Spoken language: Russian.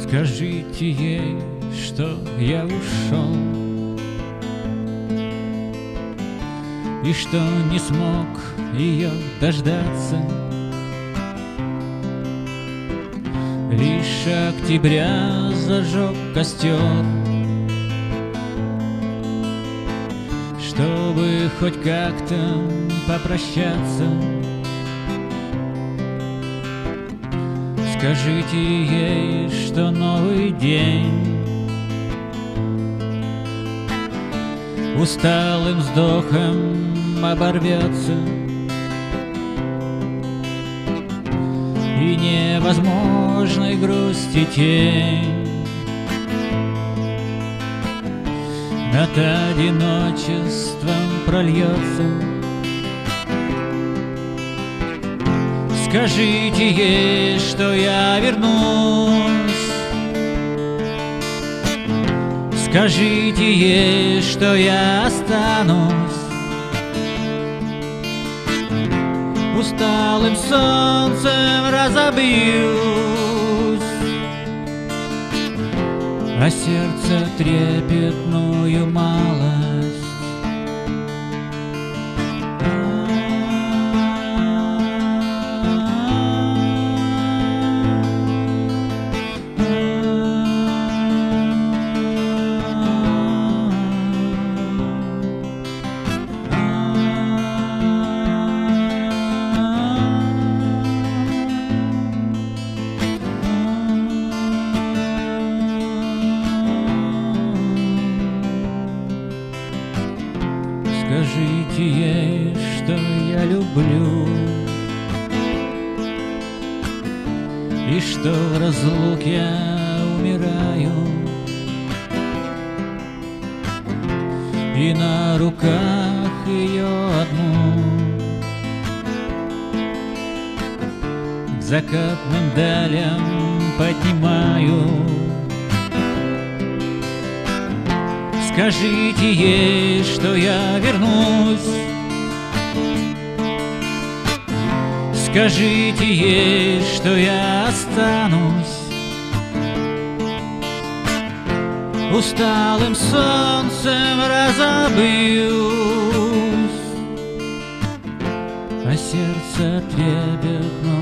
Скажите ей, что я ушел, и что не смог ее дождаться. Лишь октября зажег костер, чтобы хоть как-то попрощаться. Скажите ей, что новый день усталым вздохом оборвется, и невозможной грусти тень над одиночеством прольется. Скажите ей, что я вернусь. Скажите ей, что я останусь. Усталым солнцем разобьюсь, а сердце трепетную малость. Скажите ей, что я люблю, и что в разлуке я умираю, и на руках ее одну к закатным далям поднимаю. Скажите ей, что я вернусь. Скажите ей, что я останусь. Усталым солнцем разобьюсь, а сердце трепетно